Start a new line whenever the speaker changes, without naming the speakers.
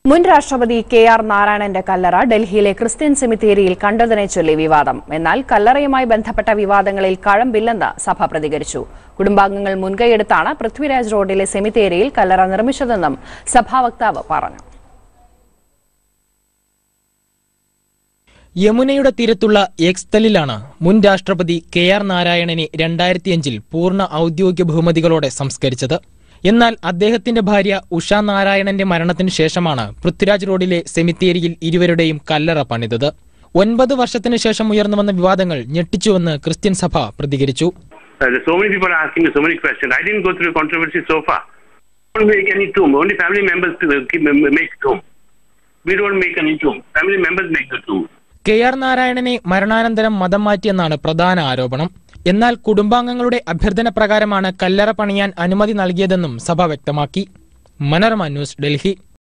മുൻ രാഷ്ട്രപതി KR Narayanante കല്ലറ ഡൽഹിയിലെ ക്രിസ്ത്യൻ സെമിത്തേരിയിൽ കണ്ടതിനെ ചൊല്ലി വിവാദം. എന്നാൽ കല്ലറയുമായി ബന്ധപ്പെട്ട വിവാദങ്ങളിൽ കഴമ്പില്ലെന്ന് സഭ പ്രതികരിച്ചു. കുടുംബാംഗങ്ങൾ മുൻകൈയെടുത്താണ് പൃഥ്വിരാജ് റോഡിലെ സെമിത്തേരിയിൽ കല്ലറ നിർമ്മിച്ചതെന്നും സഭാ വക്താവ് പറഞ്ഞു.
യമുനയുടെ തീരത്തുള്ള എക്സ്തലിലാണ് മുൻ രാഷ്ട്രപതി KR നാരായണനെ 2005-ൽ പൂർണ്ണ ഔദ്യോഗിക ബഹുമതികളോടെ സംസ്കരിച്ചത്. എന്നാൽ അദ്ദേഹത്തിന്റെ ഭാര്യ ഉഷ നാരായണന്റെ മരണത്തിനു ശേഷമാണ് പൃഥ്വിരാജ് റോഡിലെ സെമിത്തേരിയിൽ ഇരുവരുടെയും കല്ലറ പണിതത്. 9 വർഷത്തിനു ശേഷം ഉയർന്നു വന്ന വിവാദങ്ങൾ ഞെട്ടിച്ചുവെന്ന് ക്രിസ്ത്യൻ സഭ പ്രതികരിച്ചു.
So many people are asking me so many questions. I didn't go through controversy so far. We don't make any tomb. Only family members make tomb. We don't make any tomb. Family members make the tomb.
KR നാരായണനെ മരണാനന്തരം മതം മാറ്റിയെന്നാണ് പ്രധാന ആരോപണം. എന്നാൽ കുടുംബാംഗങ്ങളുടെ അഭ്യർത്ഥന പ്രകാരമാണ് കല്ലറ പണിയാൻ അനുമതി നൽകിയതെന്നും സഭ വ്യക്തമാക്കി. മനോരമ ന്യൂസ്, ഡൽഹി.